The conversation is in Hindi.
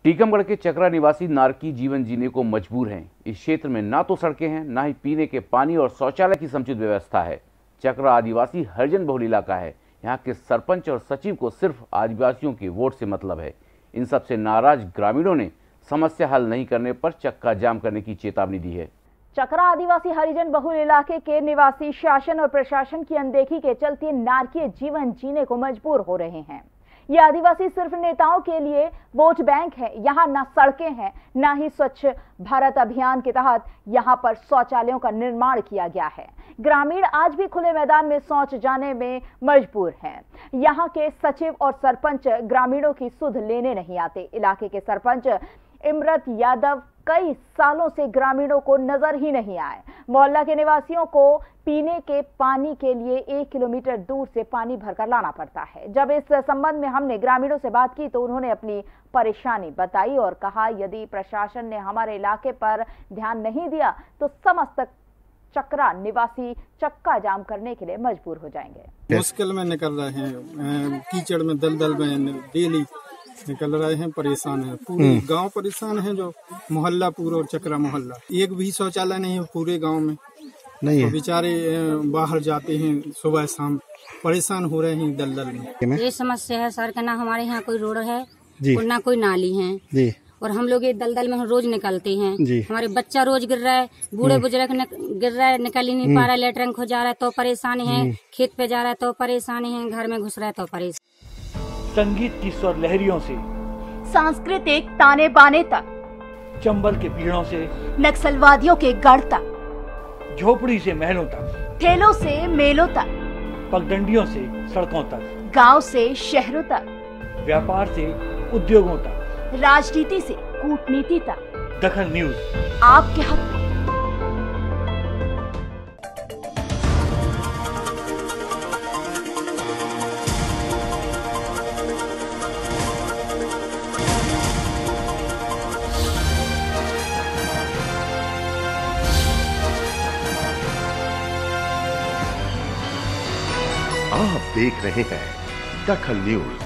टीकमगढ़ के चकरा निवासी नारकी जीवन जीने को मजबूर हैं। इस क्षेत्र में ना तो सड़कें हैं, ना ही पीने के पानी और शौचालय की समुचित व्यवस्था है। चकरा आदिवासी हरिजन बहुल इलाका है। यहाँ के सरपंच और सचिव को सिर्फ आदिवासियों के वोट से मतलब है। इन सबसे नाराज ग्रामीणों ने समस्या हल नहीं करने पर चक्का जाम करने की चेतावनी दी है। चकरा आदिवासी हरिजन बहुल इलाके के निवासी शासन और प्रशासन की अनदेखी के चलते नारकीय जीवन जीने को मजबूर हो रहे हैं। ये आदिवासी सिर्फ नेताओं के लिए वोट बैंक है। यहाँ ना सड़कें हैं, ना ही स्वच्छ भारत अभियान के तहत यहाँ पर शौचालयों का निर्माण किया गया है। ग्रामीण आज भी खुले मैदान में शौच जाने में मजबूर हैं। यहाँ के सचिव और सरपंच ग्रामीणों की सुध लेने नहीं आते। इलाके के सरपंच इमरत यादव कई सालों से ग्रामीणों को नजर ही नहीं आए। मोहल्ला के निवासियों को पीने के पानी के लिए 1 किलोमीटर दूर से पानी भरकर लाना पड़ता है। जब इस संबंध में हमने ग्रामीणों से बात की तो उन्होंने अपनी परेशानी बताई और कहा, यदि प्रशासन ने हमारे इलाके पर ध्यान नहीं दिया तो समस्त चकरा निवासी चक्का जाम करने के लिए मजबूर हो जाएंगे। मुश्किल में निकल रहे हैं, कीचड़ में दलदल में डेली निकल रहे हैं, परेशान है। पूरे गांव परेशान है। जो मोहल्ला पूरा और चकरा मोहल्ला, एक भी शौचालय नहीं है पूरे गांव में नहीं है। तो बेचारे बाहर जाते हैं सुबह शाम, परेशान हो रहे हैं दलदल में। ये समस्या है सर, ना हमारे यहाँ कोई रोड है और ना कोई नाली है जी। और हम लोग ये दलदल में रोज निकलते हैं जी। हमारे बच्चा रोज गिर रहा है, बूढ़े बुजुर्ग गिर रहा है, निकल ही नहीं पा रहा है। लेटरिन खो जा रहा है तो परेशानी है, खेत पे जा रहा है तो परेशानी है, घर में घुस रहा है तो परेशानी। संगीत की स्वर लहरियों से सांस्कृतिक ताने बाने तक, चंबल के पीड़ों से नक्सलवादियों के गढ़ तक, झोपड़ी से महलों तक, ठेलों से मेलों तक, पगडंडियों से सड़कों तक, गांव से शहरों तक, व्यापार से उद्योगों तक, राजनीति से कूटनीति तक, दखल न्यूज आपके हक में। आप देख रहे हैं दखल न्यूज।